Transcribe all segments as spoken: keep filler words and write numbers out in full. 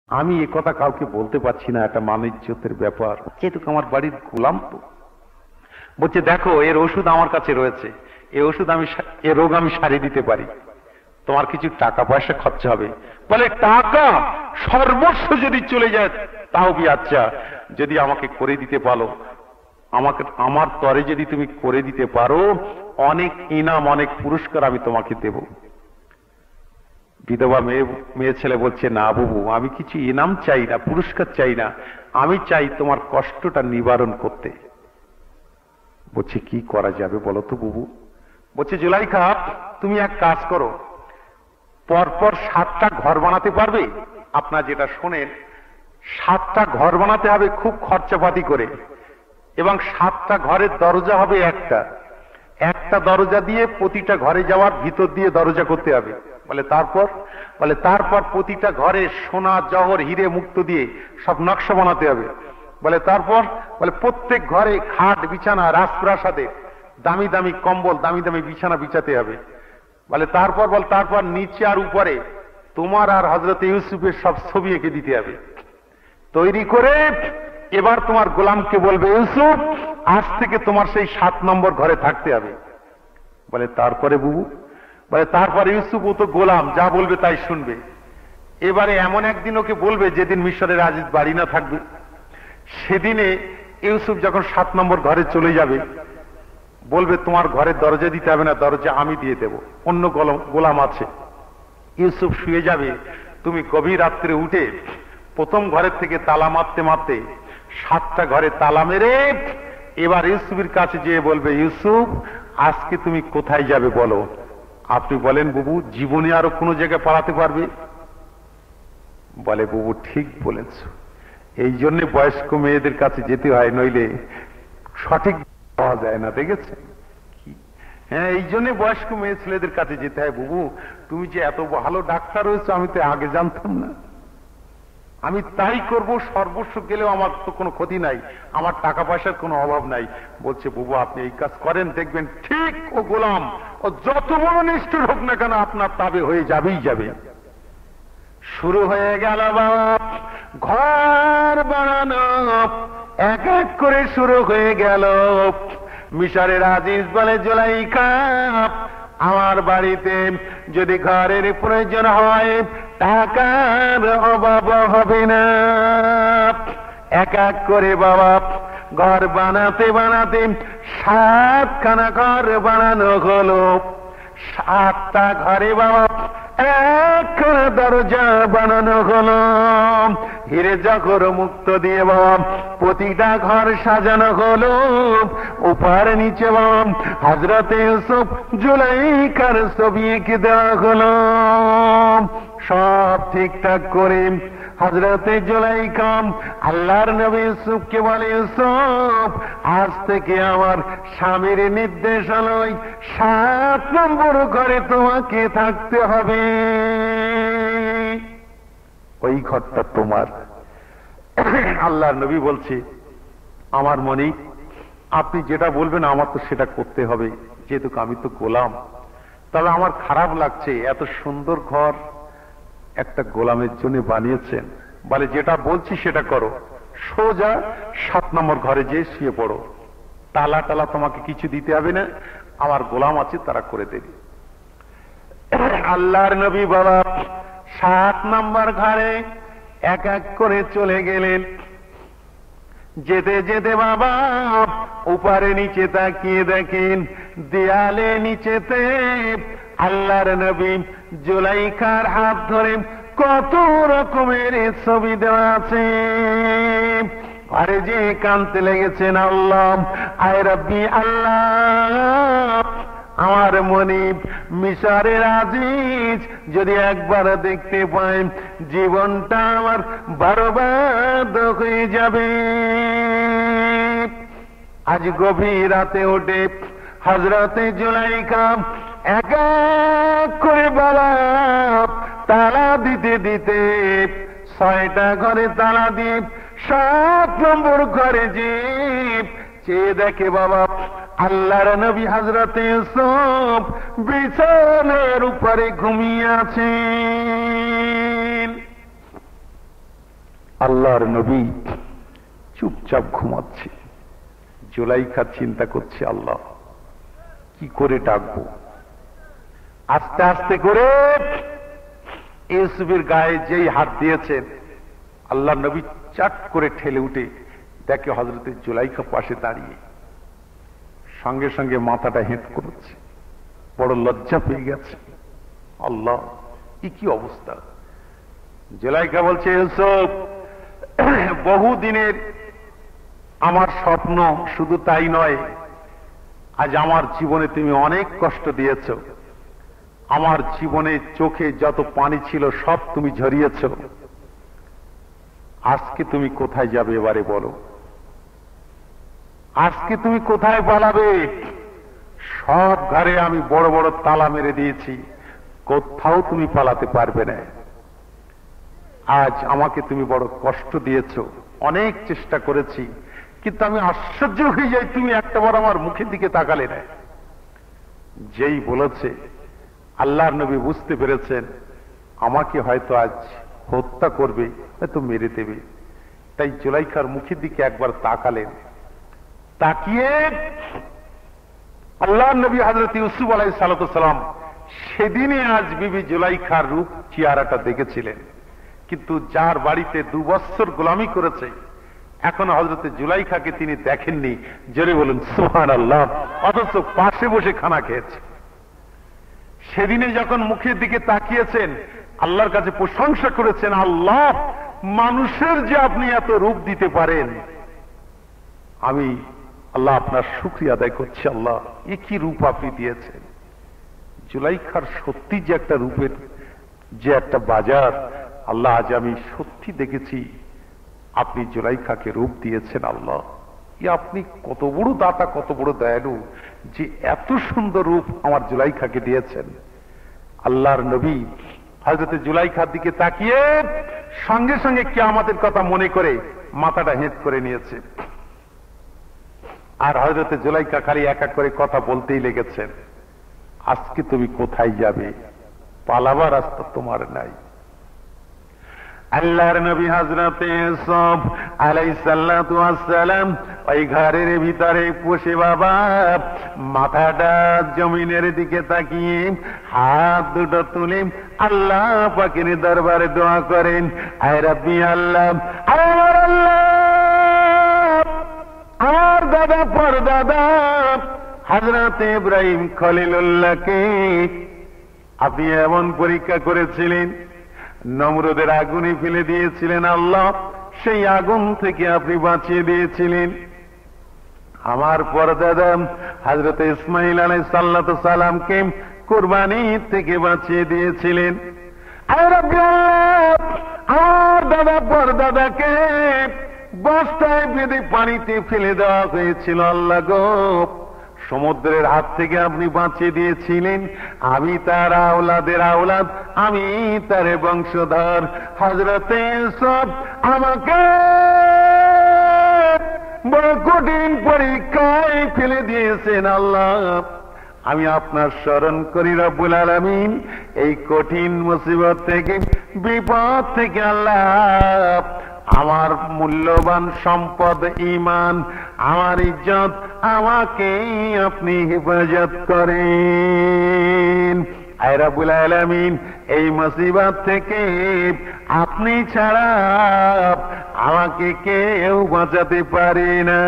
আমি এ কথা কাউকে বলতে পারছি না, একটা মান ইজ্জতের ব্যাপার, যেহেতু আমার বাড়ির গোলাম। তো বলছে দেখো এর ওষুধ আমার কাছে রয়েছে, এই ওষুধ আমি এ রোগ আমি সারিয়ে দিতে পারি, তোমার কিছু টাকা পয়সা খরচা হবে। বলে টাকা সর্বস্ব যদি চলে যায় তাও বি আচ্ছা, যদি আমাকে করে দিতে পারো, আমাকে আমার তরে যদি তুমি করে দিতে পারো, অনেক ইনাম অনেক পুরস্কার আমি তোমাকে দেব। বিধবা মেয়ে মেয়ে ছেলে বলছে না বাবু, আমি কিছু ইনাম চাই না, পুরস্কার চাই না, আমি চাই তোমার কষ্টটা নিবারণ করতে। বলছে কি করা যাবে বলো তো বাবু? বলছে জুলাইখা, তুমি এক কাজ করো, পরপর সাতটা ঘর বানাতে পারবে? আপনার যেটা শোনেন, সাতটা ঘর বানাতে হবে খুব খরচাপাতি করে, এবং সাতটা ঘরের দরজা হবে একটা, একটা দরজা দিয়ে প্রতিটা ঘরে যাওয়ার ভিতর দিয়ে দরজা করতে হবে। বলে তারপর? বলে তারপর প্রতিটা ঘরে সোনা জহর হিরে মুক্ত দিয়ে সব নকশা বানাতে হবে। বলে তারপর? বলে প্রত্যেক ঘরে খাট বিছানা রাজপ্রাসাদে দামি দামি কম্বল দামি দামি বিছানা বিছাতে হবে। বলে তারপর? বল তারপর নিচে আর উপরে তোমার আর হযরত ইউসুফের সব ছবি এঁকে দিতে হবে। তৈরি করে এবার তোমার গোলামকে বলবে ইউসুফ আজ থেকে তোমার সেই সাত নম্বর ঘরে থাকতে হবে। বলে তারপরে বুবু? বলে তারপরে ইউসুফ ও তো গোলাম, যা বলবে তাই শুনবে। এবারে এমন একদিন ওকে বলবে যেদিন মিশরের আজিজ বাড়ি না থাকবে, সেদিনে ইউসুফ যখন সাত নম্বর ঘরে চলে যাবে, বলবে তোমার ঘরের দরজা দিতে হবে না, দরজা আমি দিয়ে দেব, অন্য গোলাম আছে। ইউসুফ শুয়ে যাবে, তুমি গভীর রাত্রে উঠে প্রথম ঘরের থেকে তালা মারতে মারতে সাতটা ঘরে তালা মেরে এবার ইউসুফের কাছে যেয়ে বলবে ইউসুফ আজকে তুমি কোথায় যাবে বলো। আপনি বলেন বুবু জীবনে আরো কোনো জায়গায় পালাতে পারবে? বলে বুবু ঠিক বলেছ, এই জন্য বয়স্ক মেয়েদের কাছে যেতে হয়, নইলে সঠিক পাওয়া যায় না, দেখেছেন? হ্যাঁ, এই জন্য বয়স্ক মেয়ে ছেলেদের কাছে যেতে হয়। বুবু তুমি যে এত ভালো ডাক্তার হয়েছো আমি তো আগে জানতাম না, আমি তাই করব, সর্বস্ব গেলেও আমার তো কোনো ক্ষতি নাই, আমার টাকা পয়সার কোনো অভাব নাই। বলছে বুবু আপনি এই কাজ করেন, দেখবেন ঠিক ও গোলাম ও যত বড় নিষ্ঠুর হোক না কেন আপনার তাবে হয়ে যাবেই যাবে। শুরু হয়ে গেল বাবা ঘর বানানো, এক এক করে শুরু হয়ে গেল। মিশরের আজিজ বলে জুলাইখা আমার বাড়িতে যদি ঘরের প্রয়োজন হয় টাকার অভাব হবে না। এক এক করে বাবা ঘর বানাতে বানাতে সাতখানা ঘর বানানো হলো। সাতটা ঘরে বাবা একখানা দরজা বানানো হলো। হিরে জহর মুক্ত দিয়ে বাবা প্রতিটা ঘর সাজানো হলো। উপর নিচে বাবা হযরত ইউসুফ জুলাইখার ছবি এঁকে দেওয়া হলো। সব ঠিকঠাক করে হযরতে জুলাইখা আল্লাহর নবী ইউসুফকে বলে ইউসুফ আজ থেকে আমার স্বামীর নির্দেশ হলো সাত নম্বর ঘরে তোমাকে থাকতে হবে, ওই ঘরটা তোমার। আল্লাহর নবী বলছে আমার মনে আপনি যেটা বলবেন আমার তো সেটা করতে হবে, যেহেতু আমি তো গোলাম। তবে আমার খারাপ লাগছে এত সুন্দর ঘর একটা গোলামের জন্য বানিয়েছেন। বলে যেটা বলছি সেটা করো, সোজা সাত নম্বর ঘরে যে শুয়ে পড়ো, তালা টালা তোমাকে কিছু দিতে হবে না, আমার গোলাম আছে তারা করে দেবে। আল্লাহর নবী বাবা সাত নম্বর ঘরে এক এক করে চলে গেলেন। যেতে যেতে বাবা উপরে নিচে তাকিয়ে দেখেন দেয়ালে নিচেতে আল্লাহর নবী জুলাইখার হাত ধরে কত রকমের ছবি দেওয়া আছে। ঘরে যে কাঁদতে লেগেছেন আল্লাহ আয় রব্বি আল্লাহ, আমার মনিব মিশরের আজিজ যদি একবার দেখতে পাই জীবনটা আমার বরবাদ হয়ে যাবে। আজ গভীর রাতে ওঠে হযরতে জুলাইখা এক এক করে বাবা তালা দিতে দিতে ছয়টা ঘরে তালা দিয়ে সাত নম্বর ঘরে যে চেয়ে দেখে বাবা আল্লাহর নবী হযরতে ইউসুফ বিছানার উপরে ঘুমিয়ে আছেন। আল্লাহর নবী চুপচাপ ঘুমাচ্ছে। জুলাইখা চিন্তা করছে, আল্লাহ কি করে ডাকবো। আস্তে আস্তে করে ইউসুফের গায়ে যেই হাত দিয়েছেন, আল্লাহ নবী চাট করে ঠেলে উঠে দেখে হযরতে জুলাইখা পাশে দাঁড়িয়ে, সঙ্গে সঙ্গে মাথাটা হেঁট করেছে, বড় লজ্জা পেয়ে গেছে। আল্লাহ, কি কি অবস্থা। জুলাইখা বলছে, ইউসুফ, বহুদিনের আমার স্বপ্ন, শুধু তাই নয়, আজ আমার জীবনে তুমি অনেক কষ্ট দিয়েছ। আমার জীবনে চোখে যত পানি ছিল সব তুমি ঝরিয়েছ। আজকে তুমি কোথায় যাবে এবারে বলো? আজকে তুমি কোথায় পালাবে? সব ঘরে আমি বড় বড় তালা মেরে দিয়েছি, কোথাও তুমি পালাতে পারবে না। আজ আমাকে তুমি বড় কষ্ট দিয়েছ, অনেক চেষ্টা করেছি, কিন্তু আমি আশ্চর্য হয়ে যাই তুমি একটাবার আমার মুখের দিকে তাকালে না। যেই বলেছে, আল্লাহর নবী বুঝতে পেরেছেন আমাকে হয়তো আজ হত্যা করবে, হয়তো মেরে দেবে। তাই জুলাইখার মুখের দিকে একবার তাকালেন। তাকিয়ে আল্লাহর নবী হযরত ইউসুফ আলাইহিস সালাম সেদিনে আজ বিবি জুলাইখার রূপ চেহারাটা দেখেছিলেন, কিন্তু যার বাড়িতে দু বছর গোলামি করেছে এখন হযরতে জুলাইখাকে তিনি দেখেননি। জোরে বলুন সুবহানাল্লাহ। অথচ পাশে বসে খানা খেয়েছে। সেদিনে যখন মুখের দিকে তাকিয়েছেন, আল্লাহর কাছে প্রশংসা করেছেন, আল্লাহ, মানুষের যে আপনি এত রূপ দিতে পারেন, আমি আল্লাহ আপনার শুকরিয়া আদায় করছি। আল্লাহ, এ কি রূপ আপনি দিয়েছেন। জুলাইখার সত্যি যে একটা রূপের যে একটা বাজার, আল্লাহ আজ আমি সত্যি দেখেছি আপনি জুলাইখাকে রূপ দিয়েছেন। আল্লাহ, এ আপনি কত বড় দাতা, কত বড় দয়ালু যে এত সুন্দর রূপ আমার জুলাইখাকে দিয়েছেন। আল্লাহর নবী হযরতে জুলাইখার দিকে তাকিয়ে সঙ্গে সঙ্গে কিয়ামতের কথা মনে করে মাথাটা হেঁট করে নিয়েছে। আর হযরতে জুলাইখা খালি এক এক করে কথা বলতেই লেগেছেন, আজকে তুমি কোথায় যাবে, পালাবার রাস্তা তোমার নাই। আল্লাহর নবী হযরতে ইউসুফ আলাইহিস সালাতু ওয়াস সালাম ওই ঘরের ভিতরে বসে বাবা মাথাটা জমিনের দিকে তাকিয়ে হাত দুটো তুলে আল্লাহ পাকের দরবারে দোয়া করেন, আয় রাব্বি আল্লাহ, আমার আল্লাহ, আমার দাদা পরদাদা হযরতে ইব্রাহিম খলিলুল্লাহকে আপনি এমন পরীক্ষা করেছিলেন, নমরুদের আগুনে ফেলে দিয়েছিলেন, আল্লাহ সেই আগুন থেকে আপনি বাঁচিয়ে দিয়েছিলেন। আমার পরদাদা হযরত ইসমাঈল আলাইহিস সালাতু সালামকে কুরবানি থেকে বাঁচিয়ে দিয়েছিলেন। আয় রাব্বি আল্লাহ, আমার দাদা পরদাদাকে বস্তায় বেঁধে পানিতে ফেলে দেওয়া হয়েছিল, আল্লাহ গো সমুদ্রের হাত থেকে আপনি বাঁচিয়ে দিয়েছিলেন। আমি তার আওলাদের আওলাদ, আমি তার বংশধর। হযরতে ইউসুফ আমাকে বড় কঠিন পরীক্ষায় ফেলে দিয়েছেন, আল্লাহ আমি আপনার স্মরণ করি রব্বুল আলামিন, এই কঠিন মুসিবত থেকে, বিপদ থেকে আল্লাহ আমার মূল্যবান সম্পদ ঈমান, আমার ইজ্জত, আমাকে আপনি হেফাজত করেন। আয় রব্বুল আলামিন, এই মুসিবত থেকে আপনি ছাড়া আমাকে কেউ বাঁচাতে পারে না।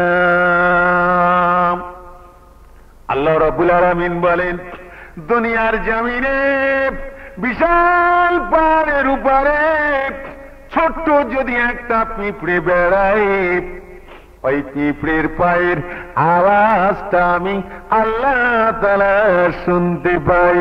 আল্লাহ রব্বুল আলামিন বলেন, দুনিয়ার জমিনে বিশাল পাহাড়ের উপরে ছোট্ট যদি একটা পিঁপড়ে বেড়ায়, ওই পিঁপড়ের পায়ের আওয়াজটা আমি আল্লাহ তাআলা শুনতে পাই।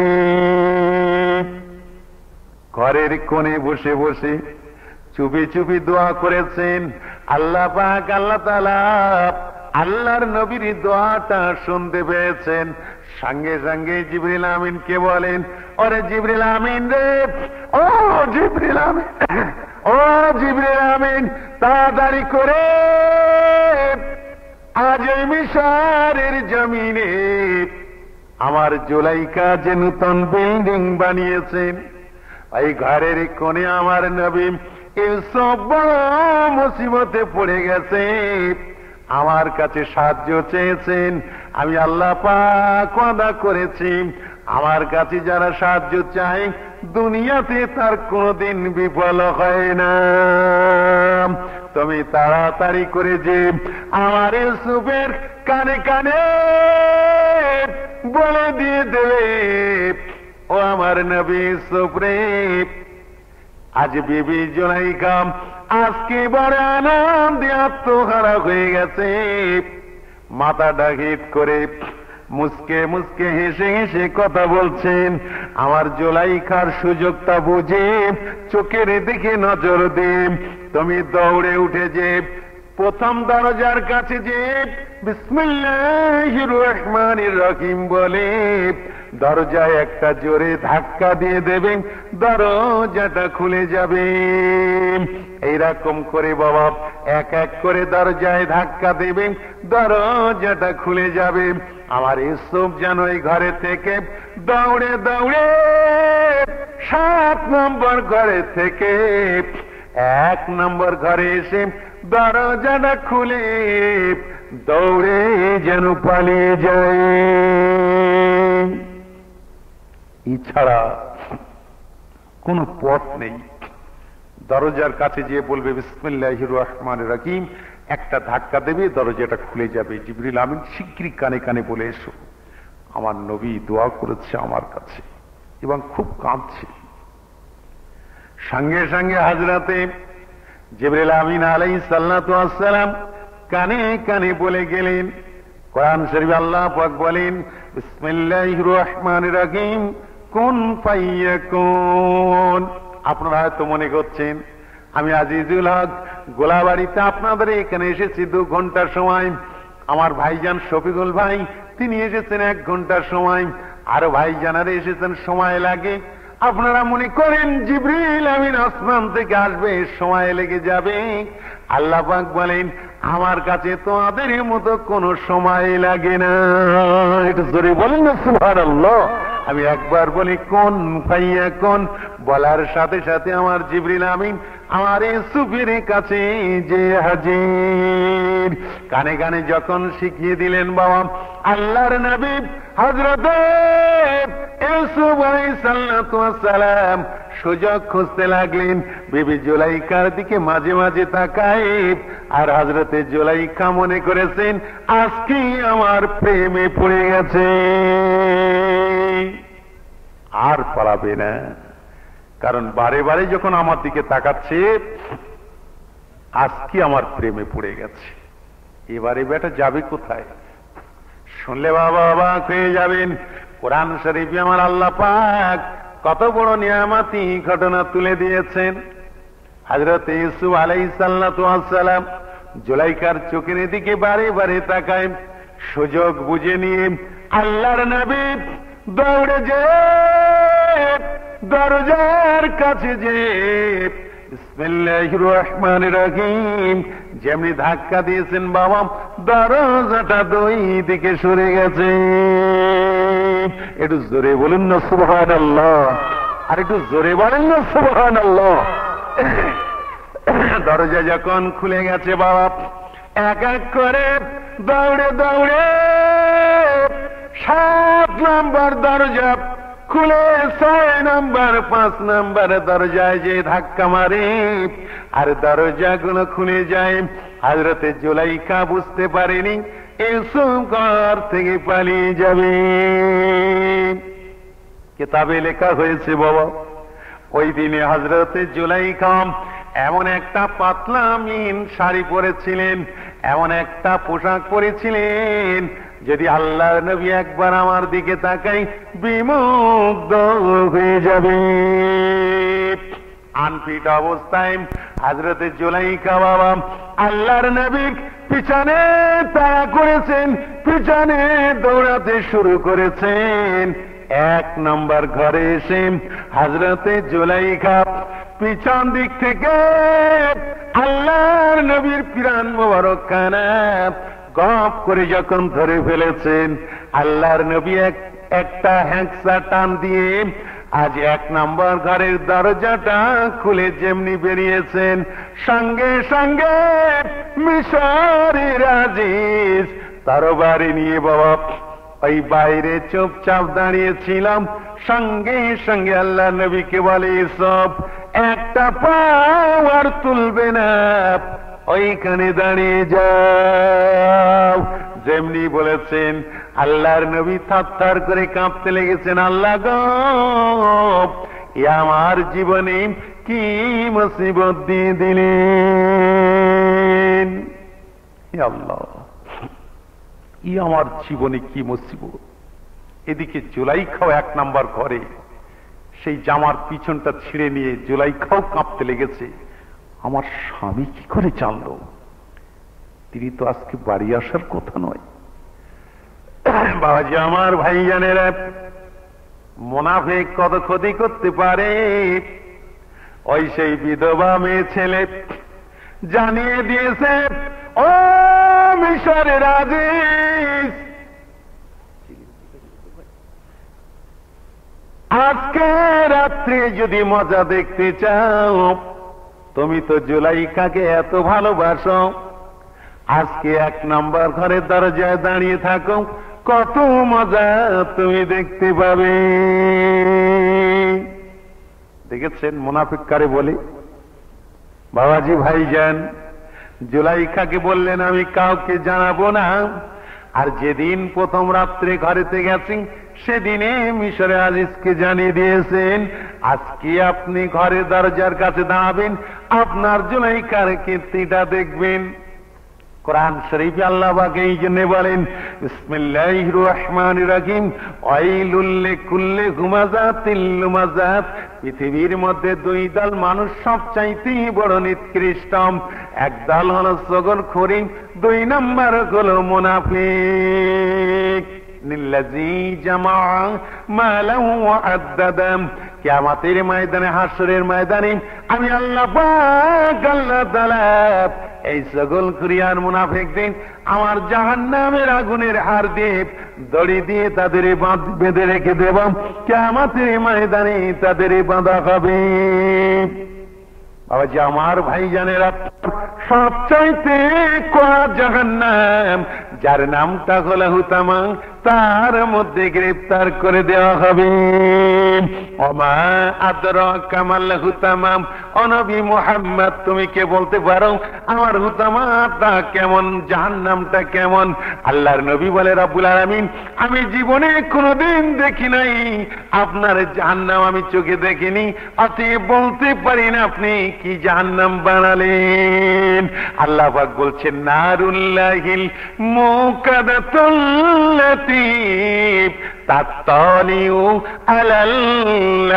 ঘরের কোণে বসে বসে চুপি চুপি দোয়া করেছেন আল্লাহ পাক, আল্লাহ তাআলা আল্লাহর নবীর দোয়াটা শুনতে পেয়েছেন। সঙ্গে সঙ্গে জিবরিল আমিনকে বলেন, ওরে জিবরিল আমিন রে, ও জিবরিল আমিন, ও জিবরিল আমিন, তাড়াতাড়ি করে আজ এই মিশরের জমিনে আমার জুলাইখা যে নতুন বিল্ডিং বানিয়েছেন, এই ঘরের কোণে আমার নবী ইউসুফ বড় মুসিবতে পড়ে গেছে, আমার কাছে সাহায্য চেয়েছেন, আমি আল্লাহ পাক ওয়াদা করেছি আমার কাছে যারা সাহায্য চায় দুনিয়াতে তার কোনদিন বিফল হয় না। তুমি তাড়াতাড়ি করে যে আমার ইউসুফের কানে কানে বলে দিয়ে দেবে, ও আমার নবী ইউসুফ রে, আজ বিবি জুলাইখা আজকে বড় আনন্দে আত্মহারা হয়ে গেছে। মাথাটা হিট করে মুসকে মুসকে হেসে হেসে কথা বলছেন। আমার জুলাইখার সুযোগটা বুঝে চোখের দিকে নজর দিয়ে তুমি দৌড়ে উঠে যে প্রথম দরজার কাছে যে বিসমিল্লাহির রহমানির রহিম বলে দরজায় একটা জোরে ধাক্কা দিয়ে দেবেন, দরজাটা খুলে যাবে। এইরকম করে বাবা এক এক করে দরজায় ধাক্কা দেবেন, দরজাটা খুলে যাবে। আমার ইউসুফ যেন এই ঘরে থেকে দৌড়ে দৌড়ে সাত নম্বর ঘরে থেকে এক নম্বর ঘরে এসে দরজাটা খুলে দৌড়ে যেন পালিয়ে যায়। এছাড়া কোন পথ নেই। দরজার কাছে গিয়ে বলবে বিসমিল্লাহির রহমানির রহিম, একটা ধাক্কা দেবে, দরজাটা খুলে যাবে। জিবরিল আমিন শিগগিরই কানে কানে বলে এসো। আমার নবী দোয়া করেছে আমার কাছে এবং খুব কাঁদছে। সঙ্গে সঙ্গে হাজরাতে জিবরিল আমিন আলাইহিস সালাতু ওয়াস সালাম কানে কানে বলে গেলেন। কোরআন শরীফে আল্লাহ পাক বলেন বিসমিল্লাহির রহমানির রহিম কুন ফায়াকুন। আপনারা হয়তো মনে করছেন আমি আজিজুল হক গোলাবাড়িতে আপনাদের এখানে এসেছি দু ঘন্টার সময়, আমার ভাইজান শফিকুল ভাই তিনি এসেছেন এক ঘন্টার সময়, আরো ভাইজানারা এসেছেন সময় লাগে। আপনারা মনে করেন জিবরিল আমিন আসমান থেকে আসবে সময় লেগে যাবে। আল্লাহ পাক বলেন আমার কাছে তোমাদের মতো কোনো সময় লাগে না। এটা জোরে বলেন না সুবহানাল্লাহ। আমি একবার বলি কোন ফায়াকুন, বলার সাথে সাথে আমার জিবরিল আমিন আমার ইউসুফের কাছে যে হাজির। কানে কানে যখন শিখিয়ে দিলেন বাবা আল্লাহর নবী হযরত ইউসুফ আলাইহিস সালাতু ওয়াস সালাম সুযোগ খুঁজতে লাগলেন। বিবি জুলাইখার দিকে মাঝে মাঝে তাকায়, আর হযরতে জুলাইখা মনে করেছেন আজকে আমার প্রেমে পড়ে গেছে, আর পালাবে না। কারণ বারে বারে যখন আমার দিকে তাকাচ্ছে আজকে আমার প্রেমে পড়ে গেছে, এবারে বেটা যাবে কোথায়? শুনলে বাবা অবাক হয়ে যাবেন। কোরআন শরীফে আমার আল্লাহ পাক কত বড় নিয়ামতি ঘটনা তুলে দিয়েছেন। হযরত ইউসুফ আলাইহিস সালাতু ওয়াস সালাম জুলাইখার চোখের দিকে বারে বারে তাকায়। সুযোগ বুঝে নিয়ে আল্লাহর নবী দৌড়ে যে দরজার কাছে যে বিসমিল্লাহির রহমানির রহিম যেমনি ধাক্কা দিয়েছেন বাবা দরজাটা দুই দিকে সরে গেছে। একটু জোরে বলুন না সুবহানাল্লাহ, আর একটু জোরে বলেন না সুবহানাল্লাহ। দরজা যখন খুলে গেছে বাবা এক এক করে দৌড়ে দৌড়ে সাত নম্বর দরজা খুলে ছয় নম্বর পাঁচ নম্বর দরজায় যে ধাক্কা মারে আর দরজাগুলো খুলে যায়। হযরতে জুলাইখা বুঝতে পারেনি ইউসুফ ঘর থেকে পালিয়ে যাবে। কিতাবে লেখা হয়েছে বাবা ওই দিনে হযরতে জুলাইখা এমন একটা পাতলা মিন শাড়ি পরেছিলেন, এমন একটা পোশাক পরেছিলেন যদি আল্লাহর নবী একবার আমার দিকে তাকাই বিমুগ্ধ হয়ে যাবে। আনফিট অবস্থায় হযরতে জুলাইখা বাবা আল্লাহর নবীর পিছনে তাড়া করেছেন, পিছনে দৌড়াতে শুরু করেছেন। এক নম্বর ঘরে এসে হযরতে জুলাইখা পিছন দিক থেকে আল্লাহর নবীর পিরান মোবারক খানা গপ করে যখন ধরে ফেলেছেন, আল্লাহর নবী এক একটা হ্যাংসা টান দিয়ে আজ এক নম্বর ঘরের দরজাটা খুলে যেমনি বেরিয়েছেন, সঙ্গে সঙ্গে মিশরের আজিজ তরবারি নিয়ে বাবা ওই বাইরে চুপচাপ দাঁড়িয়েছিলাম। সঙ্গে সঙ্গে আল্লাহ নবীকে বলে, সব একটা পাও আর তুলবে না, ওইখানে দাঁড়িয়ে যাও। যেমনি বলেছেন আল্লাহর নবী থরথর করে কাঁপতে লেগেছেন। আল্লাহ গো, আমার জীবনে কি মুসিবত দিয়ে দিলেন, আল্লাহ ই আমার জীবনে কি মুসিবত। এদিকে জুলাইখাও এক নাম্বার ঘরে সেই জামার পিছনটা ছিঁড়ে নিয়ে জুলাইখাও কাঁপতে লেগেছে। আমার স্বামী কি করে জানলো? তিনি তো আজকে বাড়ি আসার কথা নয়। বাবাজি আমার ভাইজানেরা, মুনাফিক কত ক্ষতি করতে পারে। ওই সেই বিধবা মেয়ে ছেলে জানিয়ে দিয়েছে, ও মিশরের আজিজ, আজকে রাত্রে যদি মজা দেখতে চাও, তুমি তো জুলাইখাকে এত ভালোবাসো, আজকে এক নম্বর ঘরের দরজায় দাঁড়িয়ে থাকো, কত মজা তুমি দেখতে পাবে। দেখেছেন মুনাফিক কারে বলে? বাবাজি ভাইজান, জুলাইখাকে বললেন আমি কাউকে জানাবো না। আর যেদিন প্রথম রাত্রে ঘরেতে গেছি সেদিনে মিশরে আজিজকে জানিয়ে দিয়েছেন, আজকে আপনি ঘরের দরজার কাছে দাঁড়াবেন, আপনার জুলাইখার কীর্তিটা দেখবেন। কোরআন শরীফে আল্লাহ পাক এই জন্য বলেন, বিসমিল্লাহির রহমানির রহিম, ওয়াইলুল লিকুল্লি হুমাযাতিল লুমাযাত। পৃথিবীর মধ্যে দুই দল মানুষ সবচাইতে বড় নিকৃষ্ট। এক দল হলো চগলখড়ি, দুই নম্বর হলো মুনাফিক। নিল্লাযী জামা মালাহু ওয়া আদ্দাদা। কিয়ামতের ময়দানে, হাসরের ময়দানে আমি আল্লাহ পাক আল্লাহ তাআলা এই চগলখড়ি আর মুনাফিকদের আমার জাহান্নামের আগুনের হাড় দিয়ে দড়ি দিয়ে তাদের বেঁধে রেখে দেব। কিয়ামতের ময়দানে তাদের বাঁধা হবে। বাবাজি আমার ভাইজানেরা, সবচাইতে কড়া জাহান্নাম যার নামটা হলো হুতামা, তার মধ্যে গ্রেফতার করে দেওয়া হবে। ওমা আদরাকা মাল হুতামা। ও নবী মুহাম্মদ, তুমি কে বলতে পারো আমার হুতামাটা কেমন, জাহান্নামটা কেমন? আল্লাহর নবী বলে, রব্বুল আলামিন আমি জীবনে কোনোদিন দেখি নাই, আপনার জাহান্নাম আমি চোখে দেখিনি, অতএব বলতে পারি না আপনি কি জাহান্নাম বানালেন। আল্লাহ পাক বলছেন, নারুল্লাহিল মুকাদাতুল্লাতী তাত্তালিউ আলাল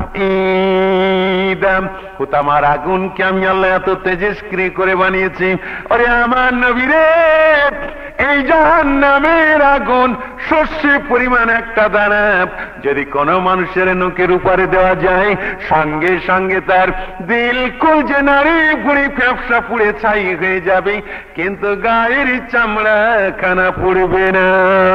আফঈদা। হুতামার আগুনকে আমি আল্লাহ এত তেজস্ক্রিয় করে বানিয়েছি। ওরে আমার নবী রে, এই জাহান্নামের আগুন শস্যের পরিমাণ একটা দানা যদি কোনো মানুষের নখের উপরে দেওয়া যায়, সঙ্গে সঙ্গে তার দিল কলজে নাড়ি ভুঁড়ি ফ্যাপসা পুড়ে ছাই হয়ে যাবে, কিন্তু গায়ের চামড়া খানা পুড়বে না।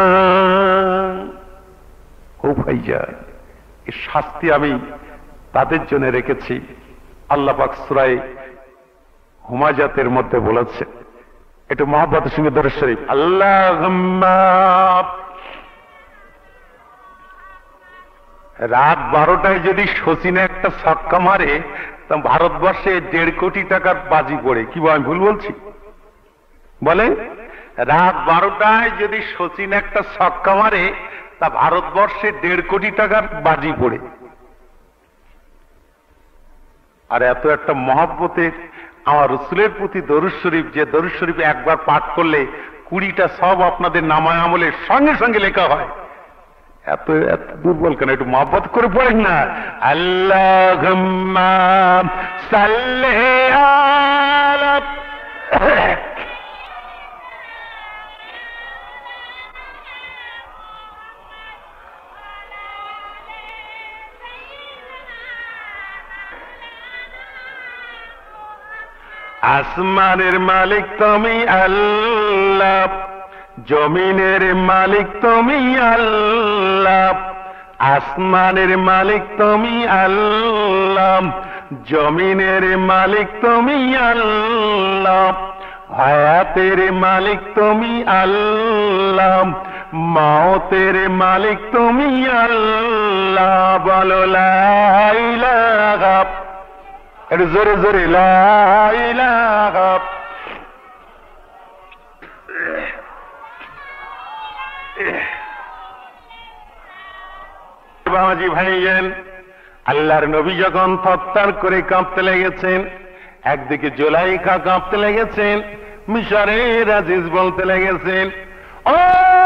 ও ভাইজান, এই শাস্তি আমি তাদের জন্য রেখেছি। আল্লাহ পাক সূরা হুমাযাতের মধ্যে বলেছে, একটু মহব্বতের সঙ্গে দরুদ শরীফ। আল্লাহুম্মা। রাত বারোটায় যদি শচীনে একটা ছক্কা মারে, তা ভারতবর্ষে দেড় কোটি টাকার বাজি পড়ে। কি আমি ভুল বলছি? বলে রাত বারোটায় যদি শচীন একটা ছক্কা মারে, তা ভারতবর্ষে দেড় কোটি টাকার বাজি পড়ে। আর এত একটা মহব্বতের আমার রাসূলের প্রতি দরুদ শরীফ, যে দরুদ শরীফ একবার পাঠ করলে কুড়িটা সব আপনাদের নামায় আমলের সঙ্গে সঙ্গে লেখা হয়। এত এত দুর্বল কেন? একটু মহব্বত করে পড়েন না। আল্লাহুম্মা সাল্লি আলা। আসমানের মালিক তুমি আল্লাহ, জমিনের মালিক তুমি আল্লাহ, আসমানের মালিক তুমি আল্লাহ, জমিনের মালিক তুমি আল্লাহ, হায়াতের মালিক তুমি আল্লাহ, মওতের মালিক তুমি আল্লাহ। বলো লা ইলাহা, একটু জোরে জোরে লা ইলাহা। বাবাজি ভাইয়েন, আল্লাহর নবী যখন থরথর করে কাঁপতে লেগেছেন, একদিকে জুলাইখা কাঁপতে লেগেছেন, মিশরের আজিজ বলতে লেগেছেন, ও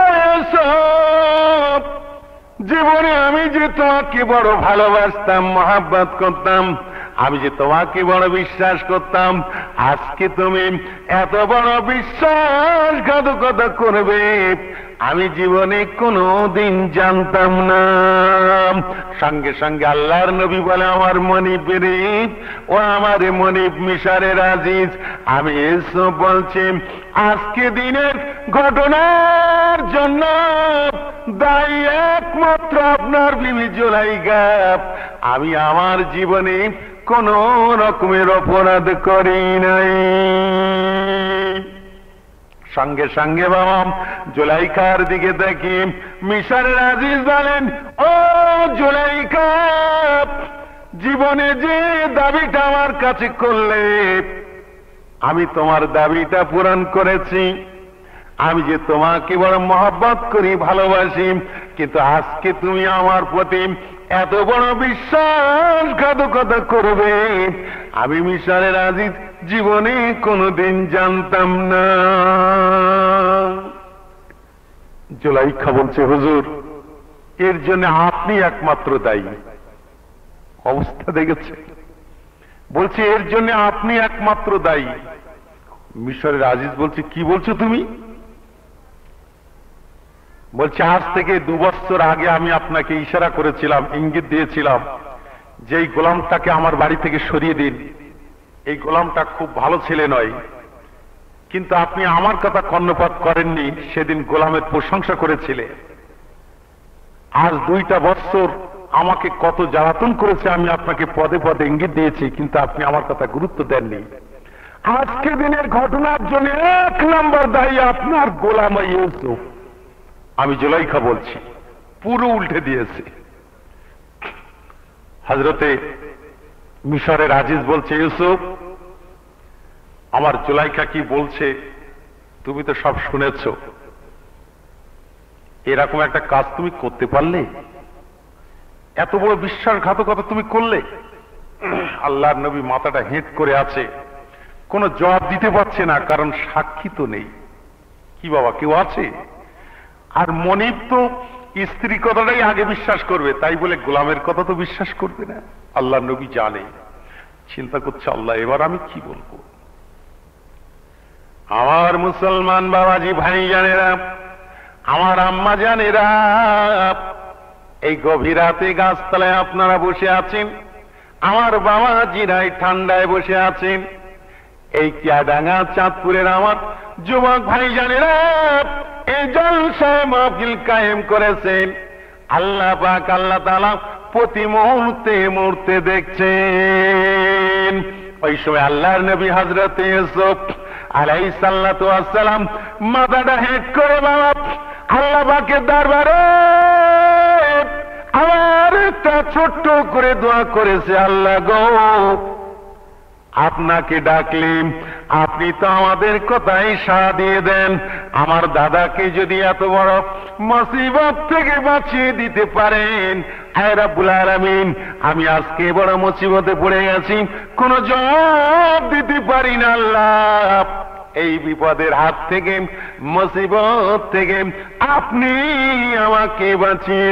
ইউসুফ, জীবনে আমি যে তোমাকে বড় ভালোবাসতাম, মহাব্বত করতাম, আমি যে তোমাকে বড় বিশ্বাস করতাম, আজকে তুমি এত বড় বিশ্বাসঘাতকতা করবে আমি জীবনে কোনো দিন জানতাম না। সঙ্গে সঙ্গে আল্লাহর নবী বলে, আমার মনিব রে, ও আমার মনিব মিশরের আজিজ, আমি ইউসুফ বলছি, আজকে দিনের ঘটনার জন্য দায়ী একমাত্র আপনার বিবি জুলাইখা। আমি আমার জীবনে কোন রকমের অপরাধ করি নাই। সঙ্গে সঙ্গে বাবা জুলাইখার দিকে দেখি মিশরের আজিজ বলেন, ও জুলাইখা, জীবনে যে দাবিটা আমার কাছে করলে আমি তোমার দাবিটা পূরণ করেছি। আমি যে তোমাকে বড় মহব্বত করি, ভালোবাসি, কিন্তু আজকে তুমি আমার প্রতি এত বড় বিশ্বাসঘাতকতা করবে আমি মিশরের আজিজ জীবনে কোনোদিন জানতাম না। জুলাইখা বলছে, হুজুর, এর জন্য আপনি একমাত্র দায়ী। অবস্থা দেখেছে, বলছে এর জন্য আপনি একমাত্র দায়ী। মিশরের আজিজ বলছে, কি বলছো তুমি? বলছে, আজ থেকে দু বছর আগে আমি আপনাকে ইশারা করেছিলাম, ইঙ্গিত দিয়েছিলাম যে এই গোলামটাকে আমার বাড়ি থেকে সরিয়ে দিন, এই গোলামটা খুব ভালো ছেলে নয়, কিন্তু আপনি আমার কথা কর্ণপাত করেননি। সেদিন গোলামের প্রশংসা করেছিলে। আজ দুইটা বছর আমাকে কত জ্বালাতন করেছে, আমি আপনাকে পদে পদে ইঙ্গিত দিয়েছি, কিন্তু আপনি আমার কথা গুরুত্ব দেননি। আজকে দিনের ঘটনার জন্য এক নম্বর দায়ী আপনার গোলাম ইউসুফ। আমি জুলাইখা বলছি, পুরো উল্টে দিয়েছে। হযরতে মিশরের আজিজ বলছে, ইউসুফ, আমার জুলাইখা কি বলছে তুমি তো সব শুনেছ, এরকম একটা কাজ তুমি করতে পারলে, এত বড় বিশ্বাসঘাতকতা তুমি করলে। আল্লাহর নবী মাথাটা হেঁট করে আছে, কোনো জবাব দিতে পারছে না, কারণ সাক্ষী তো নেই। কি বাবা, কেউ আছে? আর মনিব তো স্ত্রী কথাটাই আগে বিশ্বাস করবে, তাই বলে গোলামের কথা তো বিশ্বাস করবে না। আল্লাহ নবী জানে, চিন্তা করছে, আল্লাহ এবার আমি কি বলবো। আমার মুসলমান বাবাজি ভাই জানেরা, আমার আম্মা জানেরা, এই গভীর রাতে গাছতলায় আপনারা বসে আছেন, আমার বাবাজিরাই ঠান্ডায় বসে আছেন, এই কিয়াডাঙ্গা চাঁদপুরের আমার যুবক ভাই জানেরা এই জলসায় মাহফিল কায়েম করেছেন। আল্লাহ পাক আল্লাহ তাআলা প্রতি মুহূর্তে মুহূর্তে দেখছেন। ওই সময় আল্লাহর নবী হযরত ইউসুফ আলাইহিস সালাতু ওয়াস সালাম মাথাটা হেঁট করে বাবা আল্লাহ পাকের দরবারে আর একটা ছোট্ট করে দোয়া করেছে, আল্লাহ গো, আপনাকে ডাকলেন, আপনি তো আমাদের কথাই সাড়া দিয়ে দেন। আমার দাদাকে যদি এত বড় মুসিবত থেকে বাঁচিয়ে দিতে পারেন, আয় রব্বুল আলামিন, আমি আজকে বড় মুসিবতে পড়ে গেছি, কোনো জবাব দিতে পারি না। আল্লাহ, এই বিপদের হাত থেকে, মুসিবত থেকে আপনি আমাকে বাঁচিয়ে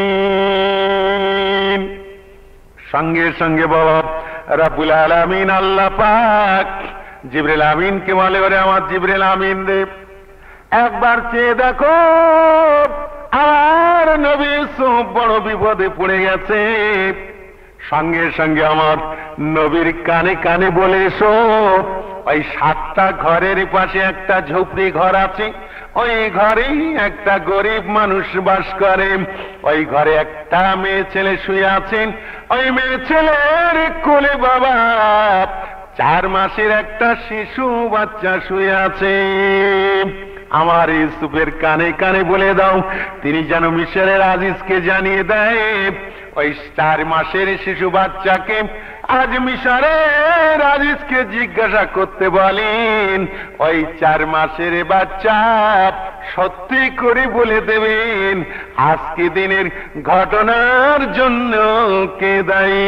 দিন। সঙ্গে সঙ্গে বলো রব্বুল আলামিন আল্লাহ পাক জিবরিল আমিনকে বলে, ওরে আমার জিবরিল আমিন রে, একবার চেয়ে দেখো আমার নবী ইউসুফ বড় বিপদে পড়ে গেছে। সঙ্গে সঙ্গে আমার নবীর কানে কানে বলে এসো, ওই সাতটা ঘরের পাশে একটা ঝুপড়ি ঘর আছে, ওই ঘরেই একটা গরিব মানুষ বাস করে। ওই ঘরে একটা মেয়ে ছেলে শুয়ে আছেন, ওই মেয়ে ছেলের কোলে বাবা চার মাসের একটা শিশু বাচ্চা শুয়ে আছে। আমার ইউসুফের কানে কানে বলে দাও, তিনি যেন মিশরের আজিজকে জানিয়ে দেয়, ওই চার মাসের শিশু বাচ্চাকে আজ মিশরের আজিজকে জিজ্ঞাসা করতে বলেন, ওই চার মাসের বাচ্চা সত্যি করে বলে দেবেন আজকে দিনের ঘটনার জন্য কে দায়ী।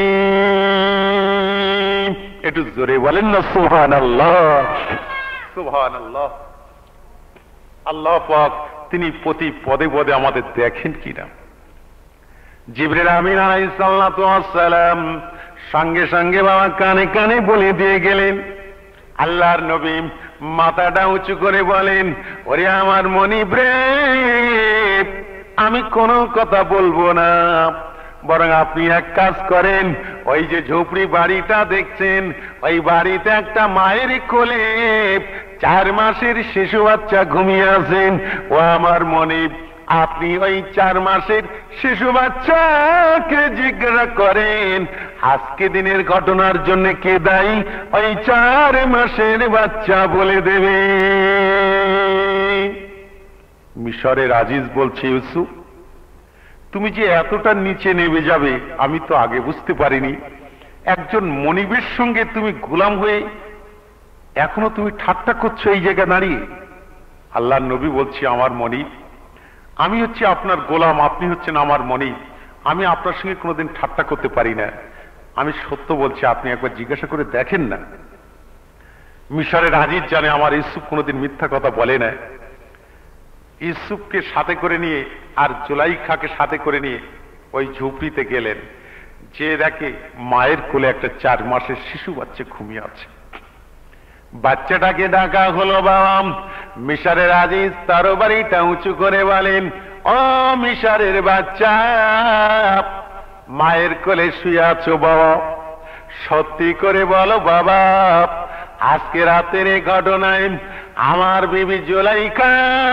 একটু জোরে বলেন না সুবহানাল্লাহ, সুবহানাল্লাহ। আল্লাহ পাক তিনি প্রতি পদে পদে আমাদের দেখেন কিনা। জিবরিল আমিন আলাইহিস সালাতু ওয়াস সালাম সঙ্গে সঙ্গে বাবা কানে কানে বলে দিয়ে গেলেন। আল্লাহর নবী মাথাটা উঁচু করে বলেন, ওরে আমার মনিব রে, আমি কোনো কথা বলবো না, বরং আপনি এক কাজ করেন, ওই যে ঝুপড়ি বাড়িটা দেখছেন, ওই বাড়িতে একটা মায়ের কোলে চার মাসের শিশু বাচ্চা ঘুমিয়ে আছেন। ও আমার মনিব, আপনি ওই চার মাসের শিশু বাচ্চাকে জিজ্ঞাসা করেন আজকে দিনের ঘটনার জন্য কে দায়ী, ওই চার মাসের বাচ্চা বলে দেবে। মিশরের আজিজ বলছে, ইউসুফ তুমি যে এতটা নিচে নেমে যাবে আমি তো আগে বুঝতে পারিনি। একজন মনিবের সঙ্গে তুমি গোলাম হয়ে এখনো তুমি ঠাট্টা করছো এই জায়গায় দাঁড়িয়ে। আল্লাহর নবী বলছি, আমার মনিব, আমি হচ্ছে আপনার গোলাম, আপনি হচ্ছেন আমার মনিব, আমি আপনার সঙ্গে কোনোদিন ঠাট্টা করতে পারি না। আমি সত্য বলছি, আপনি একবার জিজ্ঞাসা করে দেখেন না। মিশরের আজিজ জানে আমার ইউসুফ কোনোদিন মিথ্যা কথা বলে না। ইউসুফকে সাথে করে নিয়ে আর জুলাইখাকে সাথে করে নিয়ে ওই ঝুপড়িতে গেলেন, যে দেখে মায়ের কোলে একটা চার মাসের শিশু বাচ্চা ঘুমিয়ে আছে। বাচ্চাটাকে ডাকা হলো। বাবা মিশরের আজিজ তরবারিটা উঁচু করে বলেন, ও মিশরের বাচ্চা, মায়ের কোলে শুয়ে আছো বাবা, সত্যি করে বলো বাবা, আজকে রাতের এই ঘটনায় আমার বিবি জুলাইখা,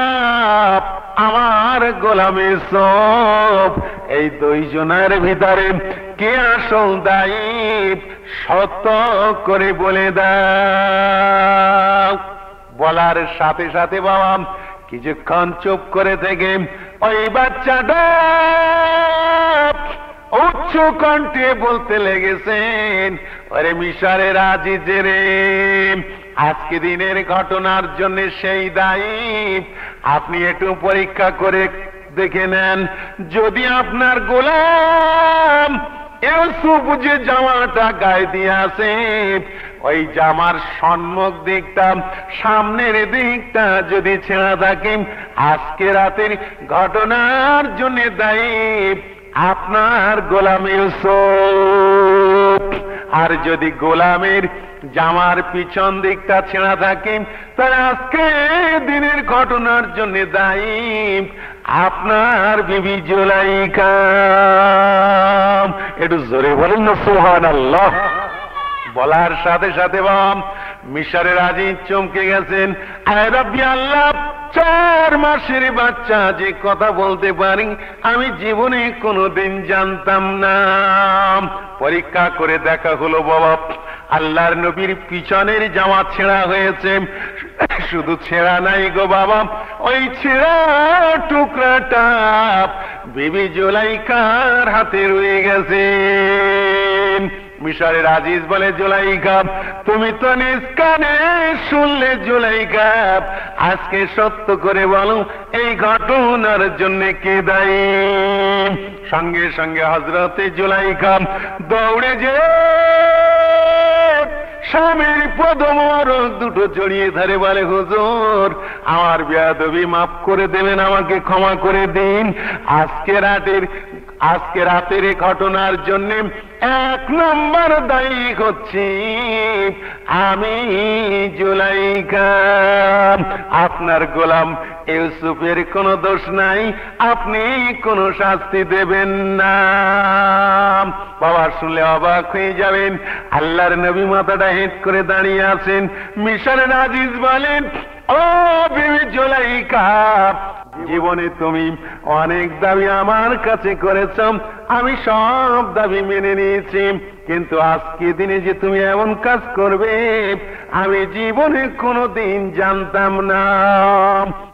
আমার গোলাম ইউসুফ, এই দুইজনের ভিতরে কে আসল দায়ী সত্য করে বলে দাও। বলার সাথে সাথে বাবা কিছুক্ষণ চুপ করে থেকে ওই বাচ্চাটা উচ্চ কণ্ঠে বলতে লেগেছেন, ওরে মিশরের আজিজ রে, আজকে দিনের ঘটনার জন্য সেই দায়ী। আপনি একটু পরীক্ষা করে দেখে নেন, যদি আপনার গোলাম ইউসুফ যে জামাটা গায়ে দিয়ে আছে, ওই জামার সম্মুখ দিকটা সামনের দিকটা যদি ছেঁড়া থাকে, আজকে রাতের ঘটনার জন্য দায়ী আপনার গোলাম ইউসুফ। আর যদি গোলামের জামার পিছন দিকটা ছেঁড়া থাকে, তাহলে আজকে দিনের ঘটনার জন্য দায়ী আপনার বিবি জুলাইখা। একটু জোরে বলেন না সুবহানাল্লাহ। বলার সাথে সাথে বাম মিশরের আজিজ চমকে গেছেন, আয় রাব্বি আল্লাহ, চার মাসের বাচ্চা যে কথা বলতে পারি আমি জীবনে কোনোদিন জানতাম না। পরীক্ষা করে দেখা হলো বাবা, আল্লাহর নবীর পিছনের জামা ছেঁড়া হয়েছে। শুধু ছেঁড়া নাই গো বাবা, ওই ছেঁড়া টুকরাটা বিবি জুলাইখার হাতে রয়ে গেছে। মিশরের আজিজ বলে, জুলাইখা তুমি তো নিজ কানে শুনলে, জুলাইখা আজকে সত্য করে বলো এই ঘটনার জন্য কে দায়ী। সঙ্গে সঙ্গে হযরতে জুলাইখা দৌড়ে যে স্বামীর পদমরক দুটো জড়িয়ে ধরে বলে, হুজুর আমার বেয়াদবি মাফ করে দেবেন, আমাকে ক্ষমা করে দিন। আজকে রাতের আজকে রাতের এই ঘটনার জন্য এক নম্বর দায়ী হচ্ছে আমি জুলাইখা। আপনার গোলাম ইউসুফের কোনো দোষ নাই, আপনি কোনো শাস্তি দেবেন না। বাবা শুনলে অবাক হয়ে যাবেন। আল্লাহর নবী মাথাটা হেঁট করে দাঁড়িয়ে আছেন। মিশরের আজিজ বলেন, ও বিবি জুলাইখা, জীবনে তুমি অনেক দাবি আমার কাছে করেছ, আমি সব দাবি মেনে নিয়েছি, কিন্তু আজকে দিনে যে তুমি এমন কাজ করবে আমি জীবনে কোনোদিন জানতাম না।